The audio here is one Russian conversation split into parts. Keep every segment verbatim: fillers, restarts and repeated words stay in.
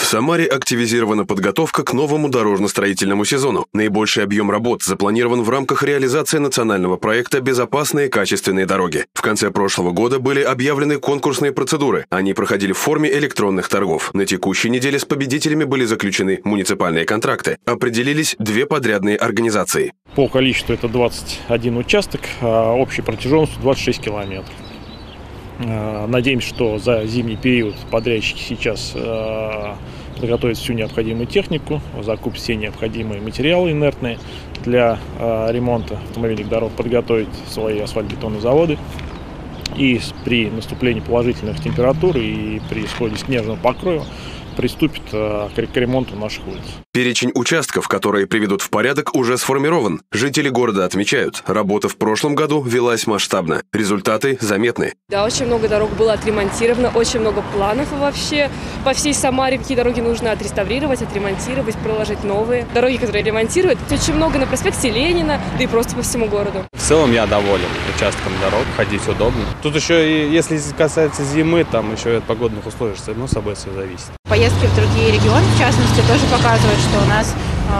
В Самаре активизирована подготовка к новому дорожно-строительному сезону. Наибольший объем работ запланирован в рамках реализации национального проекта «Безопасные качественные дороги». В конце прошлого года были объявлены конкурсные процедуры. Они проходили в форме электронных торгов. На текущей неделе с победителями были заключены муниципальные контракты. Определились две подрядные организации. По количеству это двадцать один участок, а общей протяженностью двадцать шесть километров. Надеемся, что за зимний период подрядчики сейчас подготовят всю необходимую технику, закупят все необходимые материалы инертные для ремонта автомобильных дорог, подготовить свои асфальтобетонные заводы. И при наступлении положительных температур и при исходе снежного покроя приступит к ремонту наших улиц. Перечень участков, которые приведут в порядок, уже сформирован. Жители города отмечают, работа в прошлом году велась масштабно. Результаты заметны. Да, очень много дорог было отремонтировано, очень много планов вообще. По всей Самаре какие дороги нужно отреставрировать, отремонтировать, проложить новые. Дороги, которые ремонтируют, очень много на проспекте Ленина, да и просто по всему городу. В целом я доволен участком дорог, ходить удобно. Тут еще, если касается зимы, там еще от погодных условий, само собой, все зависит. Поездки в другие регионы, в частности, тоже показывают, что у нас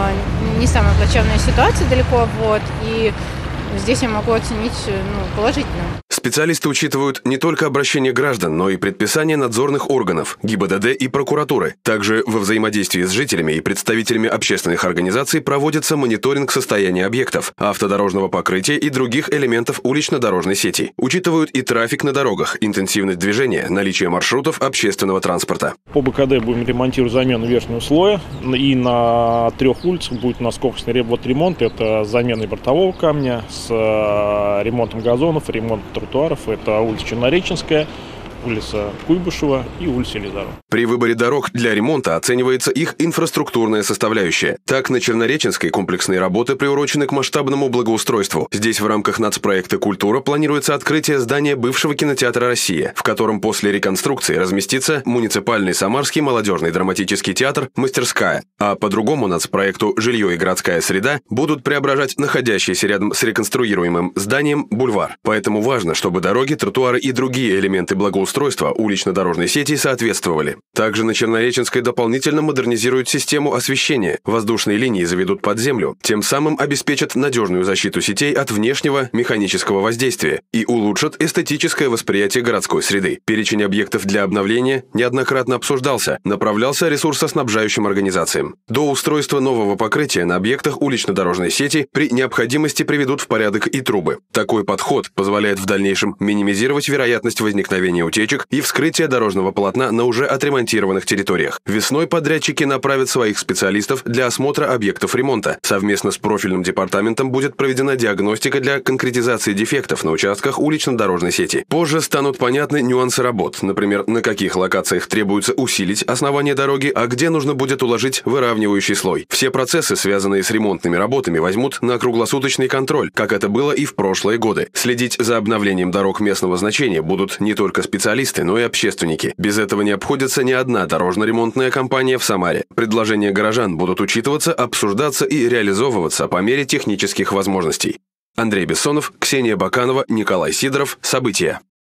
э, не самая плачевная ситуация далеко, вот, и здесь я могу оценить ну, положительно. Специалисты учитывают не только обращения граждан, но и предписания надзорных органов, ГИБДД и прокуратуры. Также во взаимодействии с жителями и представителями общественных организаций проводится мониторинг состояния объектов, автодорожного покрытия и других элементов улично-дорожной сети. Учитывают и трафик на дорогах, интенсивность движения, наличие маршрутов общественного транспорта. По БКД будем ремонтировать замену верхнего слоя, и на трех улицах будет у нас комплексный ремонт. Это замена бортового камня с ремонтом газонов, ремонт тротуаров. Это улица Чернореченская, улица Куйбышева и улица Елизарова. При выборе дорог для ремонта оценивается их инфраструктурная составляющая. Так, на Чернореченской комплексные работы приурочены к масштабному благоустройству. Здесь в рамках нацпроекта «Культура» планируется открытие здания бывшего кинотеатра «Россия», в котором после реконструкции разместится муниципальный Самарский молодежный драматический театр «Мастерская». А по другому нацпроекту «Жилье и городская среда» будут преображать находящийся рядом с реконструируемым зданием бульвар. Поэтому важно, чтобы дороги, тротуары и другие элементы благоустройства улично-дорожной сети соответствовали. Также на Чернореченской дополнительно модернизируют систему освещения. Воздушные линии заведут под землю, тем самым обеспечат надежную защиту сетей от внешнего механического воздействия и улучшат эстетическое восприятие городской среды. Перечень объектов для обновления неоднократно обсуждался, направлялся ресурсоснабжающим организациям. До устройства нового покрытия на объектах улично-дорожной сети при необходимости приведут в порядок и трубы. Такой подход позволяет в дальнейшем минимизировать вероятность возникновения утечек и вскрытия дорожного полотна на уже отремонтированных территориях. Весной подрядчики направят своих специалистов для осмотра объектов ремонта. Совместно с профильным департаментом будет проведена диагностика для конкретизации дефектов на участках улично-дорожной сети. Позже станут понятны нюансы работ, например, на каких локациях требуется усилить основание дороги, а где нужно будет уложить выравнивающий слой. Все процессы, связанные с ремонтными работами, возьмут на круглосуточный контроль, как это было и в прошлые годы. Следить за обновлением дорог местного значения будут не только специалисты, но и общественники. Без этого не обходится ни одна дорожно-ремонтная компания в Самаре. Предложения горожан будут учитываться, обсуждаться и реализовываться по мере технических возможностей. Андрей Бессонов, Ксения Баканова, Николай Сидоров. События.